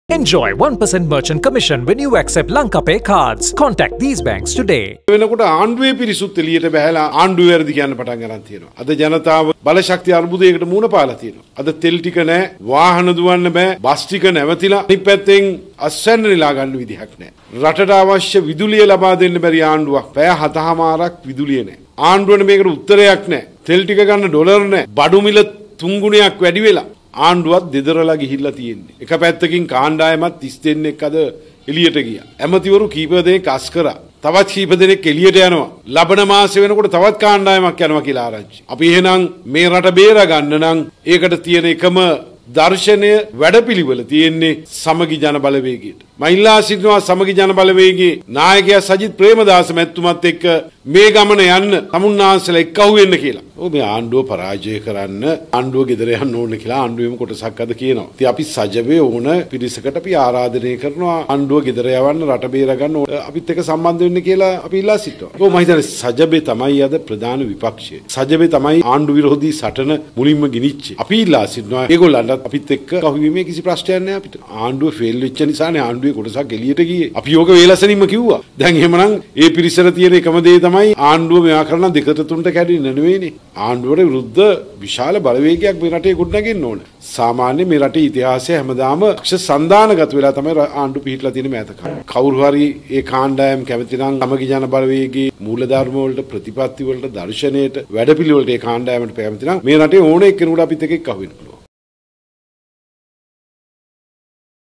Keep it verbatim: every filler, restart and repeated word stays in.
Enjoy one percent merchant commission when you accept Lanka Pay cards. Contact these banks today. වෙනකොට ආණ්ඩුවේ පිරිසුත් එළියට බහැලා ආණ්ඩුවේ වැඩි කියන්න පටන් ගන්න තියෙනවා. අද ජනතාව බලශක්ති අර්බුදයකට මුහුණ පාලා තියෙනවා. අද තෙල් ටික නැහැ, වාහන දුවන්න බෑ, බස් ටික නැවතිලා. අනිත් පැත්තෙන් අස්වැන්න නෙලා ගන්න විදිහක් නැහැ. රටට අවශ්‍ය විදුලිය ලබා දෙන්න බැරි ආණ්ඩුවක්. පැය හතමාරක් විදුලිය නැහැ. ආණ්ඩුවනේ මේකට උත්තරයක් නැහැ. තෙල් ටික ගන්න ඩොලර් නැහැ. බඩු මිල තුන් ගුණයක් වැඩි වෙලා. ආණ්ඩුවත් දෙදරලා ගිහිල්ලා තියෙන්නේ. එක පැත්තකින් කාණ්ඩායමත් තිස් දෙනෙක් අද එළියට ගියා. ඇමතිවරු කීප දෙනෙක් අස් කරා. තවත් කීප දෙනෙක් එළියට යනවා. ලබන මාසෙ වෙනකොට තවත් කාණ්ඩායමක් යනවා කියලා ආරංචි. අපි එහෙනම් මේ රට බේර ගන්න නම් ඒකට තියෙන එකම දර්ශනය වැඩපිළිවෙල තියෙන්නේ සමගි ජන බලවේගයට. මම ඉල්ලා සිටිනවා සමගි ජන බලවේගයේ නායකයා සජිත් ප්‍රේමදාස මැතිතුමත් එක්ක මේ ගමන යන්න තමුන්නාන්සලා එක්කහුව වෙන්න කියලා. ඔව් මේ ආණ්ඩුව පරාජය කරන්න ආණ්ඩුව ගෙදර යන්න ඕන කියලා ආණ්ඩුවේම කොටසක් අද කියනවා. ඉතින් අපි සජබේ ඕන පිරිසකට අපි ආරාධනය කරනවා ආණ්ඩුව ගෙදර යවන්න රට බේර ගන්න අපිත් එක්ක සම්බන්ධ වෙන්න කියලා අපි ඉල්ලා සිටිනවා. ඔව් මම හිතන්නේ සජබේ තමයි අද ප්‍රධාන විපක්ෂය. සජබේ තමයි ආණ්ඩු විරෝධී සටන මුලින්ම ගෙනිච්චේ. අපි ඉල්ලා සිටිනවා ඒගොල්ලන්ට අපිත් එක්ක කහුවීමේ කිසි ප්‍රශ්නයක් නැහැ අපිට. ආණ්ඩුව ෆේල් වෙච්ච නිසානේ ආණ්ඩුවේ කොටසක් එළියට ගියේ. අපි යෝග වේලසනින්ම කිව්වා. දැන් එහෙමනම් ඒ පිරිසට තියෙන එකම දේ තමයි ආණ්ඩුව මෙයා කරන දෙකට තුනට කැඩෙන්න නෙවෙයිනේ. ආණ්ඩුවට විරුද්ධ විශාල බලවේගයක් මේ රටේ ගොඩනගෙන්න ඕන. සාමාන්‍ය මේ රටේ ඉතිහාසය හැමදාම ක්ෂ සන්දානගත වෙලා තමයි ආණ්ඩු පිහිටලා තියෙන මෑත කාලේ. කවුරු හරි ඒ කාණ්ඩායම් කැමති නම් සමගි ජන බලවේගයේ මූලධර්ම වලට ප්‍රතිපත්ති වලට දර්ශනයට වැඩපිළිවෙලට ඒ කාණ්ඩායමට කැමති නම් මේ රටේ ඕන එක්කෙනෙකුට අපිත් එක්ක එක්ක අහු වෙන්න පුළුවන්.